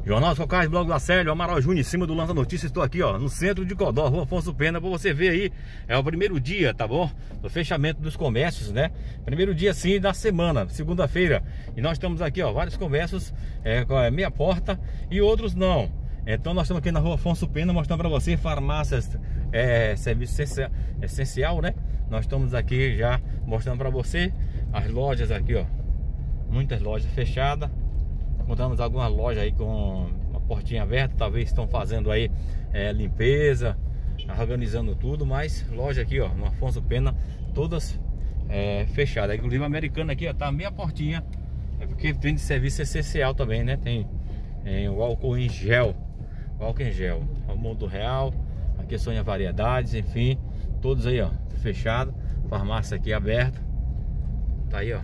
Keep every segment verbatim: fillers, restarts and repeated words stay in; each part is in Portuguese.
Jornal dos Cocais, blog do Acélio, Amaral Júnior, em cima do Lança Notícias. Estou aqui, ó, no centro de Codó, Rua Afonso Pena, para você ver aí. É o primeiro dia, tá bom? Do fechamento dos comércios, né? Primeiro dia, sim, da semana, segunda-feira. E nós estamos aqui, ó, vários comércios é, com a meia porta e outros não. Então nós estamos aqui na Rua Afonso Pena, mostrando para você farmácias, é, serviço essencial, né? Nós estamos aqui já mostrando para você as lojas aqui, ó. Muitas lojas fechadas. Encontramos algumas lojas aí com uma portinha aberta, talvez estão fazendo aí é, limpeza, organizando tudo, mas loja aqui, ó, no Afonso Pena, todas é, fechadas. Inclusive a Americana aqui, ó, tá meia portinha, é porque tem de serviço essencial também, né? Tem é, o álcool em gel, o álcool em gel, o Mundo Real, aqui Sonha Variedades, enfim, todos aí, ó, fechado. Farmácia aqui aberta, tá aí, ó.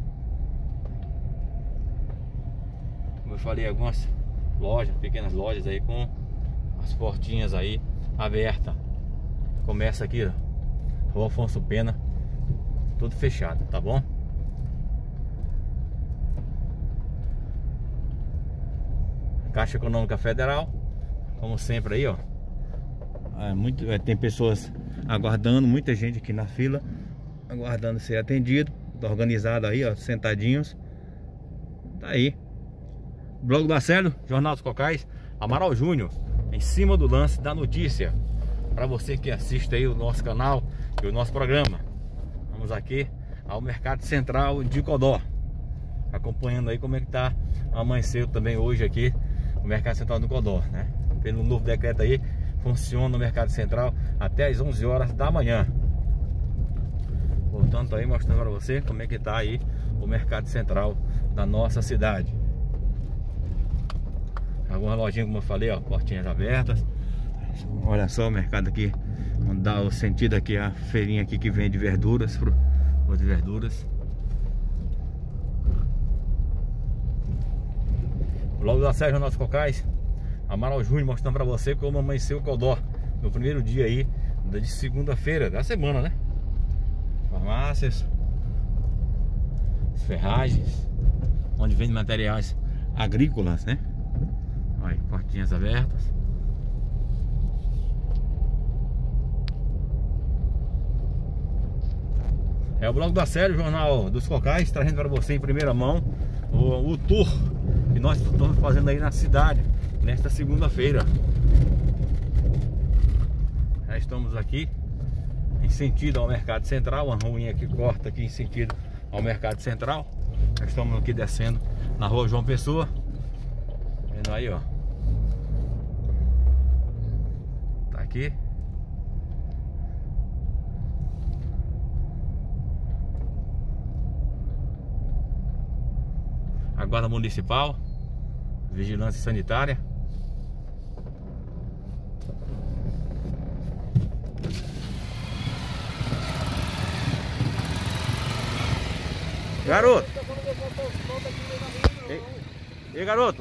Como eu falei, algumas lojas, pequenas lojas aí com as portinhas aí abertas. Começa aqui, ó, Rua Afonso Pena, tudo fechado, tá bom? Caixa Econômica Federal, como sempre aí, ó. É, muito, é, tem pessoas aguardando, muita gente aqui na fila, aguardando ser atendido. Tá organizado aí, ó, sentadinhos. Tá aí. Blog do Acélio, Jornal dos Cocais, Amaral Júnior, em cima do lance da notícia. Para você que assiste aí o nosso canal e o nosso programa. Vamos aqui ao Mercado Central de Codó, acompanhando aí como é que tá. Amanheceu também hoje aqui o Mercado Central do Codó, né? Pelo novo decreto aí, funciona o Mercado Central até as onze horas da manhã. Portanto aí, mostrando para você como é que tá aí o Mercado Central da nossa cidade. Algumas lojinhas, como eu falei, ó, portinhas abertas. Olha só o mercado aqui, vamos dar o sentido aqui, a feirinha aqui que vende verduras, frutas e verduras. Logo da Sérgio Nossos Cocais, Amaral Júnior, mostrando pra você como amanheceu o Codó no primeiro dia aí de segunda-feira da semana, né? Farmácias, ferragens, onde vende materiais agrícolas, né? Olha, portinhas abertas. É o blog do Acélio, Jornal dos Cocais, trazendo para você em primeira mão o, o tour que nós estamos fazendo aí na cidade nesta segunda-feira. Já estamos aqui em sentido ao Mercado Central, uma ruinha que corta aqui em sentido ao Mercado Central. Já estamos aqui descendo na Rua João Pessoa. Vendo aí, ó. Tá aqui. A Guarda Municipal, Vigilância Sanitária. Garoto! Ei, ei garoto!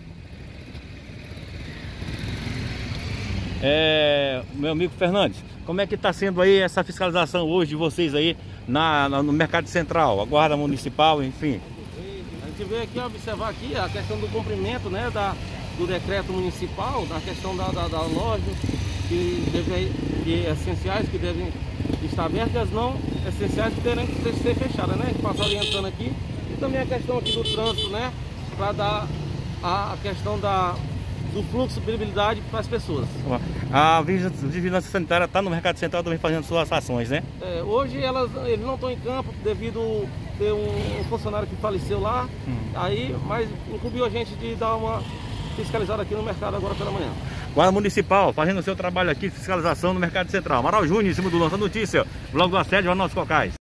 É, meu amigo Fernandes, como é que está sendo aí essa fiscalização hoje de vocês aí na, na, no Mercado Central, a Guarda Municipal, enfim? A gente veio aqui observar aqui a questão do cumprimento, né, da, do decreto municipal, na questão da, da, da loja, que, deve, que essenciais que devem estar abertas e as não essenciais que terão que ser fechadas, né? A gente passa orientando aqui. E também a questão aqui do trânsito, né, para dar a, a questão da, do fluxo de mobilidade para as pessoas. A Vigilância Sanitária está no Mercado Central também fazendo suas ações, né? É, hoje elas, eles não estão em campo devido a ter um, um funcionário que faleceu lá, hum. aí, mas incumbiu a gente de dar uma fiscalizada aqui no mercado agora pela manhã. Guarda Municipal fazendo o seu trabalho aqui, fiscalização no Mercado Central. Amaral Júnior, em cima do Lança Notícia, blog do Acélio, Jornal dos Cocais.